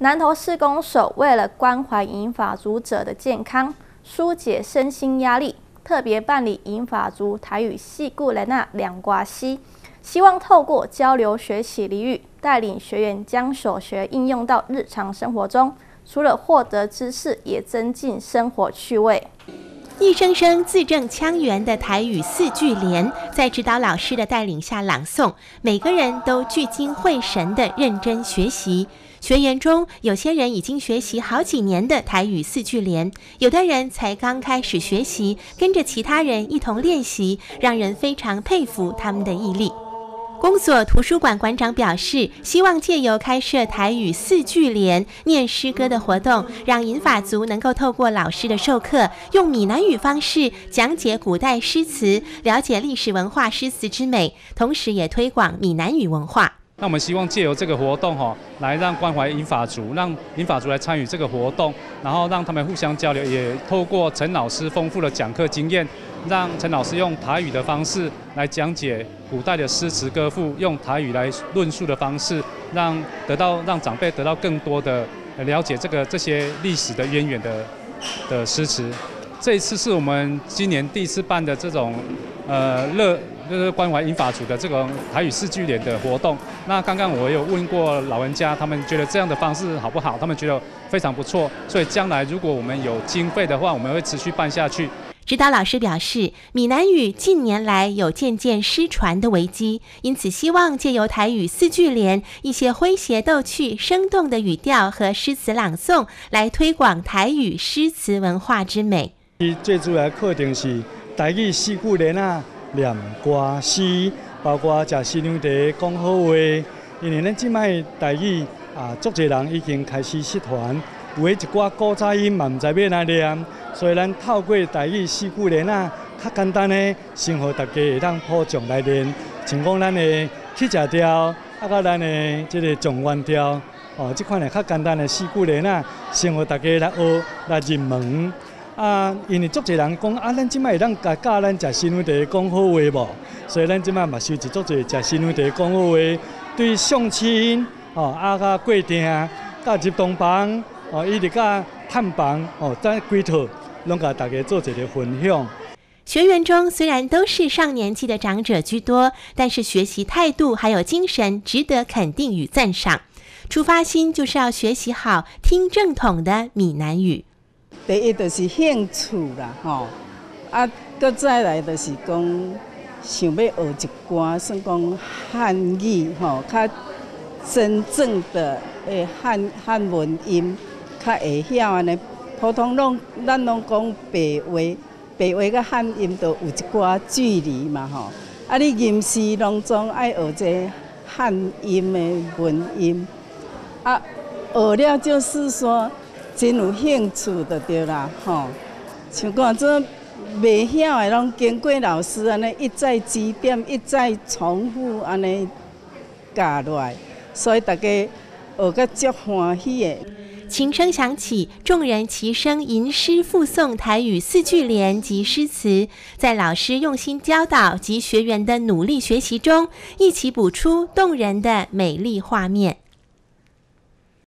南投市公所为了关怀银发族者的健康，疏解身心压力，特别办理银发族台语戏故人那两瓜西，希望透过交流学习俚语，带领学员将所学应用到日常生活中，除了获得知识，也增进生活趣味。 一声声字正腔圆的台语4句联，在指导老师的带领下朗诵，每个人都聚精会神地认真学习。学员中，有些人已经学习好几年的台语4句联，有的人才刚开始学习，跟着其他人一同练习，让人非常佩服他们的毅力。公所图书馆馆长表示，希望借由开设台语4句联念诗歌的活动，让银发族能够透过老师的授课，用闽南语方式讲解古代诗词，了解历史文化诗词之美，同时也推广闽南语文化。 那我们希望借由这个活动来让关怀银发族，让银发族来参与这个活动，然后让他们互相交流，也透过陈老师丰富的讲课经验，让陈老师用台语的方式来讲解古代的诗词歌赋，用台语来论述的方式，让长辈得到更多的了解这些历史的渊源的诗词。这一次是我们今年第一次办的这种就是关怀银发族的这种台语4句联的活动。那刚刚我有问过老人家，他们觉得这样的方式好不好？他们觉得非常不错。所以将来如果我们有经费的话，我们会持续办下去。 指导老师表示，闽南语近年来有渐渐失传的危机，因此希望借由台语4句联一些诙谐逗趣、生动的语调和诗词朗诵，来推广台语诗词文化之美。 最主要的课程是台语4句联念歌诗，包括食西凉茶、讲好话。因为咱即摆台语足侪人已经开始失传，有的一寡古早音嘛唔知要哪念，所以咱透过台语4句联较简单的，先互大家会当普及来练，像讲咱的去食调，甲咱的这个状元调，这款的较简单的4句联先互大家来学来入门。因为足侪人讲咱即摆会当教咱食西凉茶讲好话无，所以咱即摆嘛收集足侪食西凉茶讲好话，对相亲甲过订、甲入洞房一直甲探房这几套，拢甲大家做一个分享。 学员中虽然都是上年纪的长者居多，但是学习态度还有精神值得肯定与赞赏。出发心就是要学习好听正统的闽南语。 第一就是兴趣啦，搁再来就是讲想要学一寡算讲汉语，较真正的汉文音，较会晓安尼。普通咱拢讲白话甲汉音都有一寡距离嘛，你吟诗拢总爱学这汉音的文音，学了就是说。真有兴趣就对啦，像讲这袂晓的，拢经过老师安尼一再指点、一再重复安尼教落来，所以大家学个足欢喜的。 琴声响起，众人齐声吟诗复诵台语4句联及诗词，在老师用心教导及学员的努力学习中，一起补出动人的美丽画面。